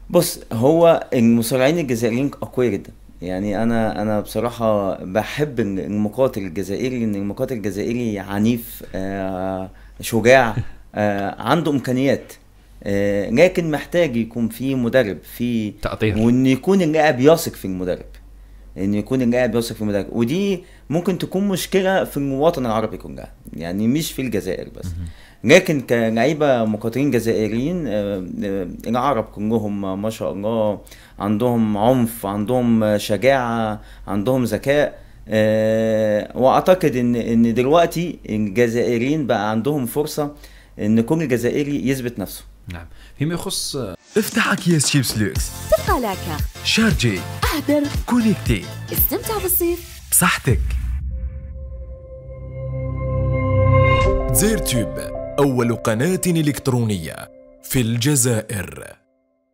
بص، هو المصارعين الجزائريين اقوياء جدا. يعني انا بصراحه بحب المقاتل الجزائري، لان المقاتل الجزائري عنيف، شجاع، عنده امكانيات، لكن محتاج يكون في مدرب، في تقدير. وان يكون اللاعب يثق في المدرب، ان يكون اللاعب يثق في المدرب. ودي ممكن تكون مشكله في الوطن العربي كلها، يعني مش في الجزائر بس. لكن كلعيبه مقاتلين جزائريين، العرب كلهم ما شاء الله عندهم عنف، عندهم شجاعه، عندهم ذكاء. واعتقد ان دلوقتي الجزائريين بقى عندهم فرصه ان كل جزائري يثبت نفسه. نعم. فيما يخص افتح أكياس شيبس لوكس، تبقى لاكا، شارجي، اهدر، كونيكتي، استمتع بالصيف بصحتك. زيرتوب، أول قناة إلكترونية في الجزائر.